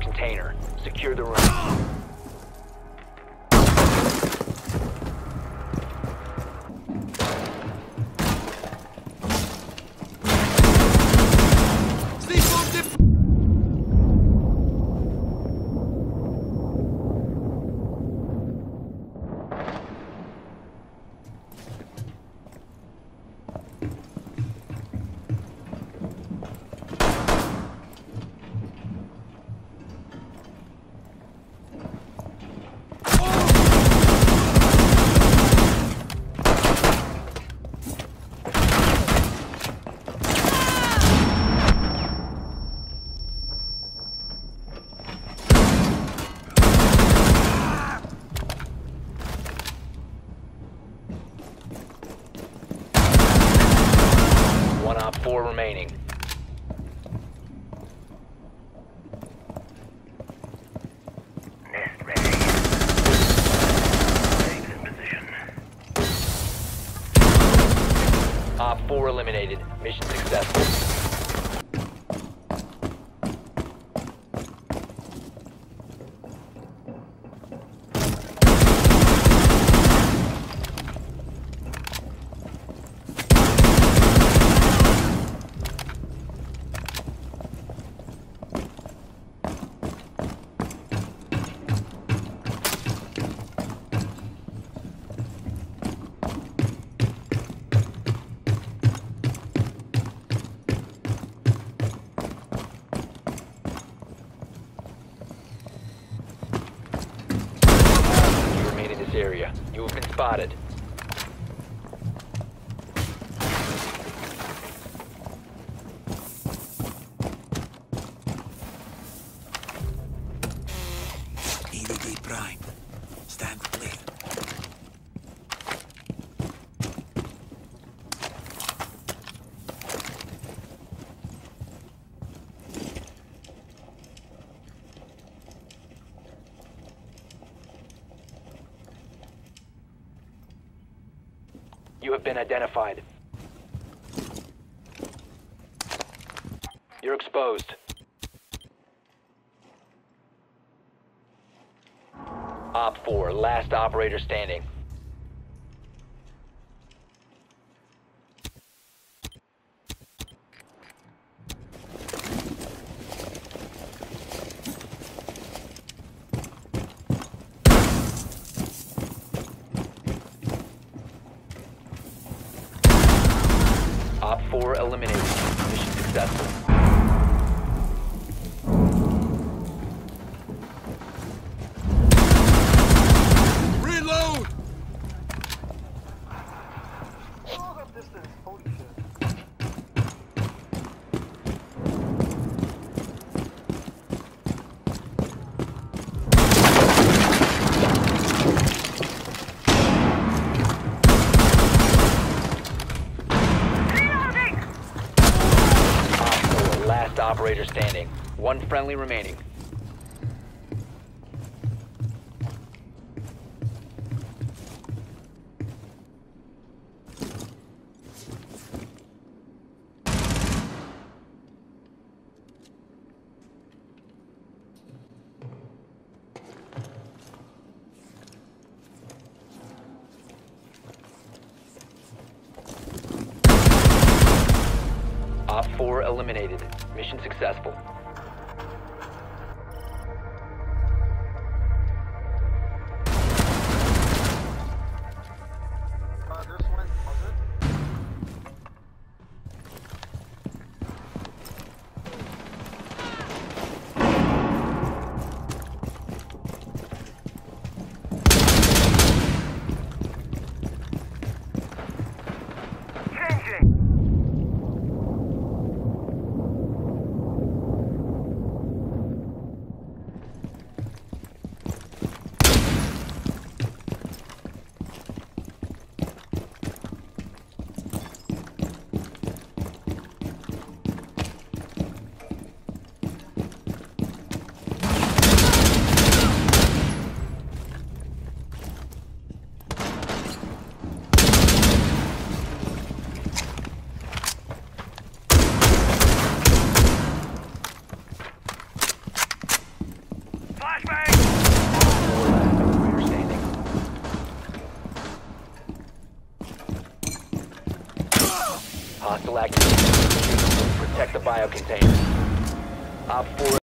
container. Secure the room. One op 4 remaining. Nest ready. Eggs in position. Op 4 eliminated. Mission successful. Area. You have been spotted. EVD Prime. Stand clear. You have been identified. You're exposed. Op 4, last operator standing. Op 4 eliminated. Mission successful. Reload! Holy shit. Last operator standing. One friendly remaining. Op 4 eliminated. Mission successful. This one, was it? Changing! Hostile activity. Protect the biocontainer. Op 4